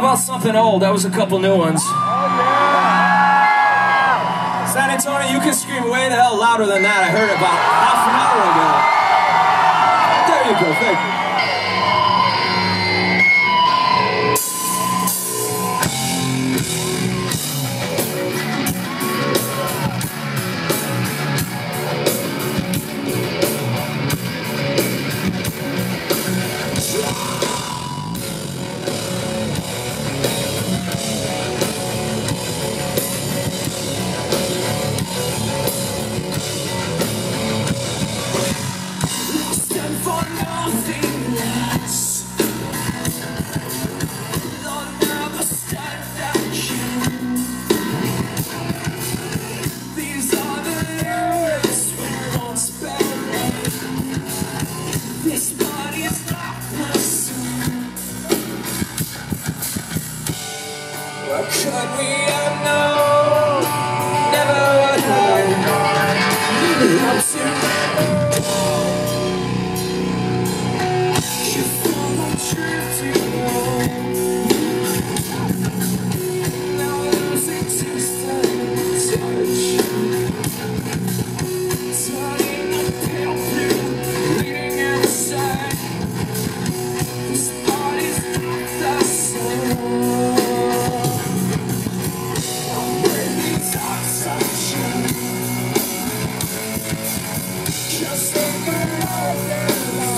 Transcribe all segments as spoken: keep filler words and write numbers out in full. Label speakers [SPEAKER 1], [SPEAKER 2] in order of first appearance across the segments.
[SPEAKER 1] about something old? That was a couple new ones. San Antonio, you can scream way the hell louder than that. I heard it about half an hour ago. There you go, thank you. What could we have known? Never would I up to you fall on drifting now losing distance touch, turning the pale blue, bleeding inside. This body's not the same. Just think about it.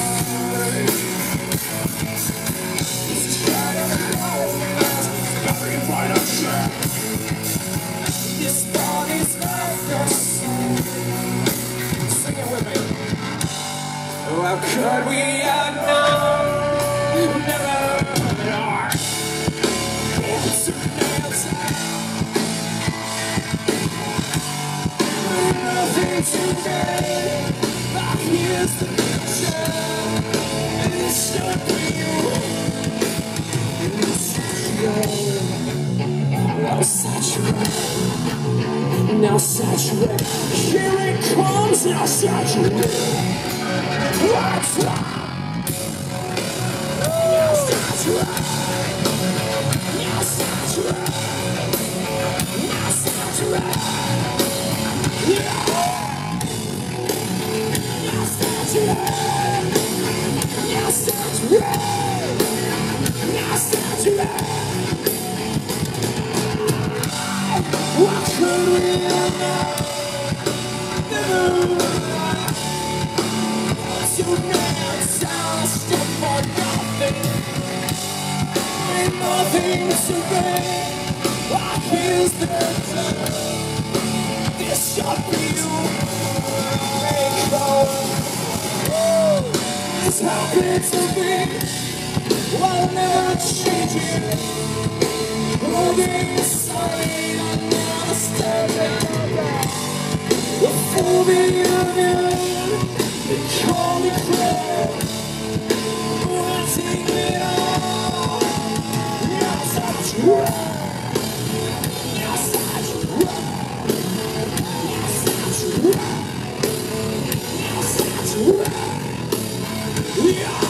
[SPEAKER 1] Just try to hold it. Nothing but a trap. This body's not the same. Sing it with me. Oh, how could we have known? Never are. It's a nothing today. Here's the picture, and it should be you. It's you. Now saturate, now saturate. Here it comes, now saturate. What's up? Now saturate, now saturate, now saturate. Yeah. Now saturate, now saturate. What could we have done? Never mind. So now it's our step for nothing. Ain't nothing to gain. Our fears the done. This should be you. Make home. It's happened to me. I'll never change it. Holding the side, I'll never stand it. The fool that you knew, they call me cruel. Wanting it all. Yes, I try. Yes, I try. Yes, I try. Yes, I try. Yeah.